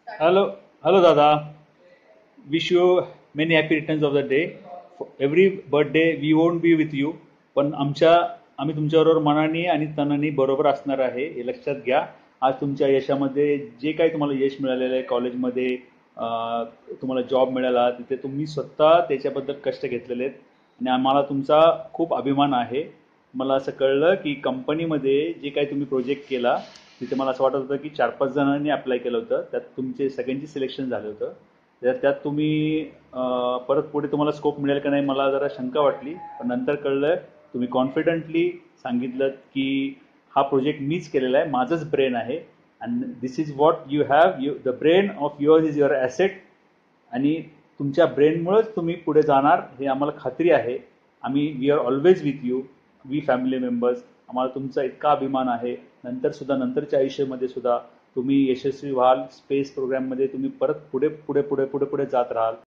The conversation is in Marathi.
Hello, hello, Dada. Wish you many happy returns of the day. For every birthday we won't be with you, पण आम्ही तुमच्याबरोबर मनाने आणि तनाने बरोबर असणार आहे हे लक्षात घ्या. आज तुमच्या यशामध्ये जे काही तुम्हाला यश मिळालेलं आहे कॉलेजमध्ये, तुम्हाला जॉब मिळाला तिथे तुम्ही स्वतः त्याच्याबद्दल कष्ट घेतलेले आहेत आणि आम्हाला तुमचा खूप अभिमान आहे. मला असं कळलं की कंपनीमध्ये जे काही तुम्ही प्रोजेक्ट केला तिथे मला असं वाटत होतं की 4-5 जणांनी अप्लाय केलं होतं, त्यात तुमचे सगळ्यांचे सिलेक्शन झालं होतं. त्यात तुम्ही परत पुढे तुम्हाला स्कोप मिळेल का नाही मला जरा शंका वाटली, पण नंतर कळलं तुम्ही कॉन्फिडंटली सांगितलं की हा प्रोजेक्ट मीच केलेला आहे, माझंच ब्रेन आहे. And this is what you have, the brain of yours is your asset. आणि तुमच्या ब्रेनमुळेच तुम्ही पुढे जाणार हे आम्हाला खात्री आहे. We are always with you, we family members. आम्हाला तुमचा इतका अभिमान आहे. नंतरसुद्धा नंतरच्या आयुष्यामध्ये सुद्धा तुम्ही यशस्वी व्हाल. स्पेस प्रोग्राममध्ये तुम्ही परत पुढे पुढे पुढे पुढे पुढे जात राहाल.